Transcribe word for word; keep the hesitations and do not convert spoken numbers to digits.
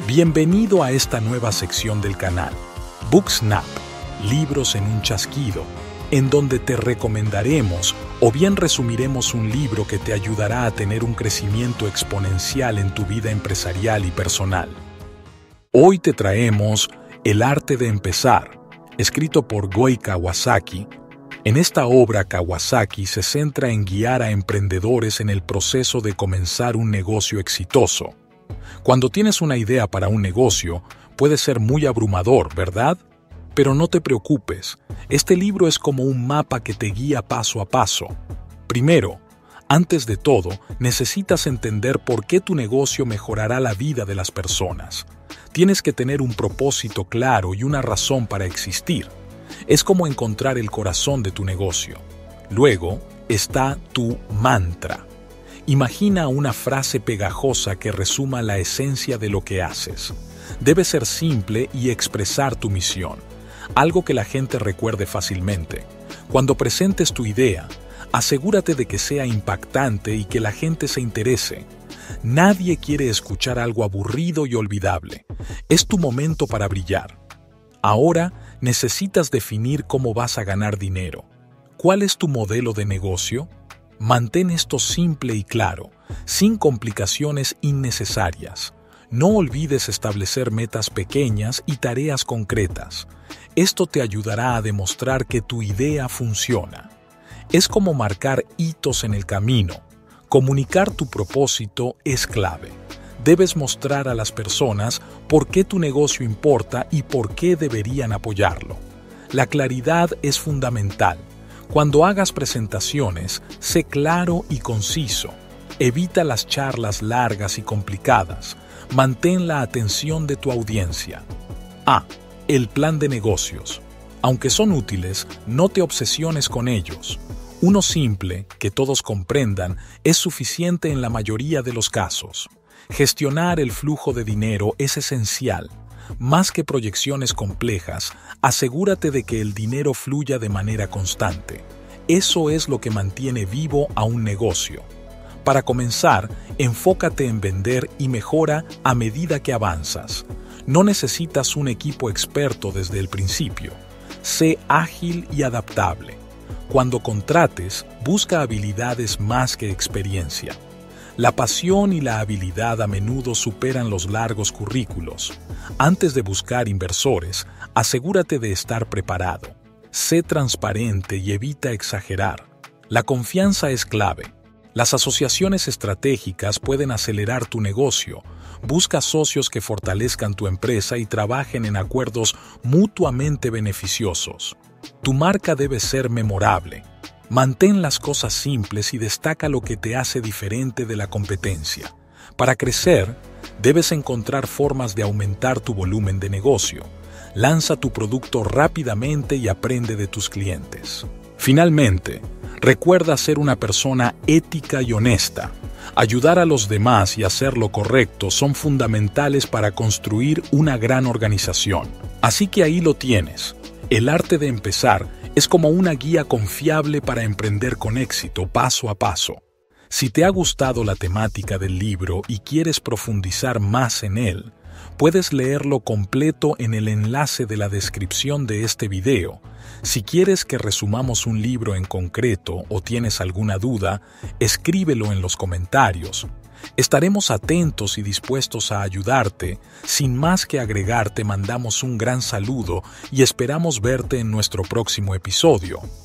Bienvenido a esta nueva sección del canal, Booksnap, libros en un chasquido, en donde te recomendaremos o bien resumiremos un libro que te ayudará a tener un crecimiento exponencial en tu vida empresarial y personal. Hoy te traemos El arte de empezar, escrito por Goi Kawasaki. En esta obra, Kawasaki se centra en guiar a emprendedores en el proceso de comenzar un negocio exitoso. Cuando tienes una idea para un negocio, puede ser muy abrumador, ¿verdad? Pero no te preocupes, este libro es como un mapa que te guía paso a paso. Primero, antes de todo, necesitas entender por qué tu negocio mejorará la vida de las personas. Tienes que tener un propósito claro y una razón para existir. Es como encontrar el corazón de tu negocio. Luego está tu mantra. Imagina una frase pegajosa que resuma la esencia de lo que haces. Debe ser simple y expresar tu misión, algo que la gente recuerde fácilmente. Cuando presentes tu idea, asegúrate de que sea impactante y que la gente se interese. Nadie quiere escuchar algo aburrido y olvidable. Es tu momento para brillar. Ahora necesitas definir cómo vas a ganar dinero. ¿Cuál es tu modelo de negocio? Mantén esto simple y claro, sin complicaciones innecesarias. No olvides establecer metas pequeñas y tareas concretas. Esto te ayudará a demostrar que tu idea funciona. Es como marcar hitos en el camino. Comunicar tu propósito es clave. Debes mostrar a las personas por qué tu negocio importa y por qué deberían apoyarlo. La claridad es fundamental. Cuando hagas presentaciones, sé claro y conciso. Evita las charlas largas y complicadas. Mantén la atención de tu audiencia. A. El plan de negocios. Aunque son útiles, no te obsesiones con ellos. Uno simple, que todos comprendan, es suficiente en la mayoría de los casos. Gestionar el flujo de dinero es esencial. Más que proyecciones complejas, asegúrate de que el dinero fluya de manera constante. Eso es lo que mantiene vivo a un negocio. Para comenzar, enfócate en vender y mejora a medida que avanzas. No necesitas un equipo experto desde el principio. Sé ágil y adaptable. Cuando contrates, busca habilidades más que experiencia. La pasión y la habilidad a menudo superan los largos currículos. Antes de buscar inversores, asegúrate de estar preparado. Sé transparente y evita exagerar. La confianza es clave. Las asociaciones estratégicas pueden acelerar tu negocio. Busca socios que fortalezcan tu empresa y trabajen en acuerdos mutuamente beneficiosos. Tu marca debe ser memorable. Mantén las cosas simples y destaca lo que te hace diferente de la competencia. Para crecer, debes encontrar formas de aumentar tu volumen de negocio. Lanza tu producto rápidamente y aprende de tus clientes. Finalmente, recuerda ser una persona ética y honesta. Ayudar a los demás y hacer lo correcto son fundamentales para construir una gran organización. Así que ahí lo tienes. El arte de empezar es como una guía confiable para emprender con éxito paso a paso. Si te ha gustado la temática del libro y quieres profundizar más en él, puedes leerlo completo en el enlace de la descripción de este video. Si quieres que resumamos un libro en concreto o tienes alguna duda, escríbelo en los comentarios. Estaremos atentos y dispuestos a ayudarte. Sin más que agregar, te mandamos un gran saludo y esperamos verte en nuestro próximo episodio.